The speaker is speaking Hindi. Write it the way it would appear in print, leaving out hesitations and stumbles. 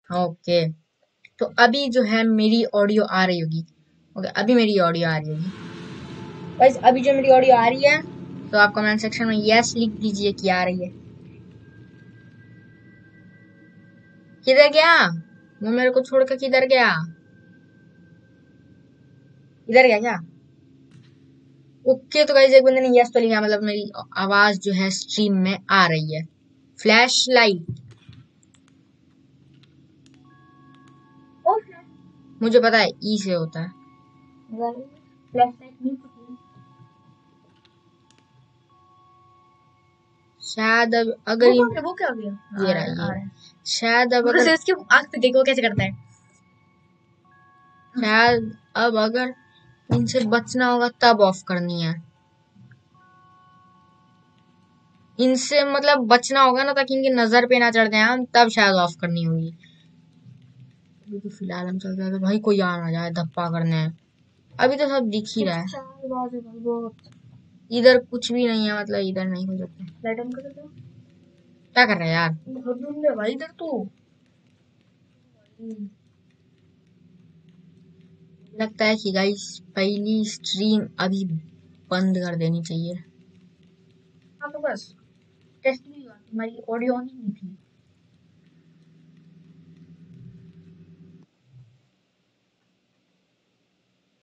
ओके, तो अभी जो है मेरी ऑडियो आ रही होगी। ओके, अभी मेरी ऑडियो आ रही होगी गाइस। अभी जो मेरी ऑडियो आ रही है तो आप कमेंट सेक्शन में यस लिख दीजिए कि आ रही है। किधर गया वो, मेरे को छोड़कर किधर गया? इधर गया क्या? ओके, तो गाइस एक बंदे ने यस तो लिखा, मतलब मेरी आवाज जो है स्ट्रीम में आ रही है। फ्लैश लाइट, मुझे पता है ई से होता है। फ्लैश लाइट नहीं पता। शायद अब अगर वो क्या हो गया, ये रहा ये, शायद अब अगर इसकी आंख पे देखो कैसे करता है। शायद अब अगर इनसे बचना होगा तब ऑफ करनी है। इनसे मतलब बचना होगा ना, ताकि इनकी नजर पे ना चढ़ जाए हम, तब शायद ऑफ करनी होगी। अभी तो फिलहाल हम चल रहे, तो भाई कोई आ ना जाए धप्पा करने। अभी तो सब दिख ही रहा है। इधर कुछ भी नहीं है, मतलब इधर नहीं हो सकता। लाइट ऑन कर दो। क्या कर रहा है यार? बहुत है भाई इधर तो। लगता है कि गाइस पहली स्ट्रीम अभी बंद कर देनी चाहिए। हाँ तो बस टेस्ट नहीं हुआ, तुम्हारी ऑडियो ऑन ही नहीं थी।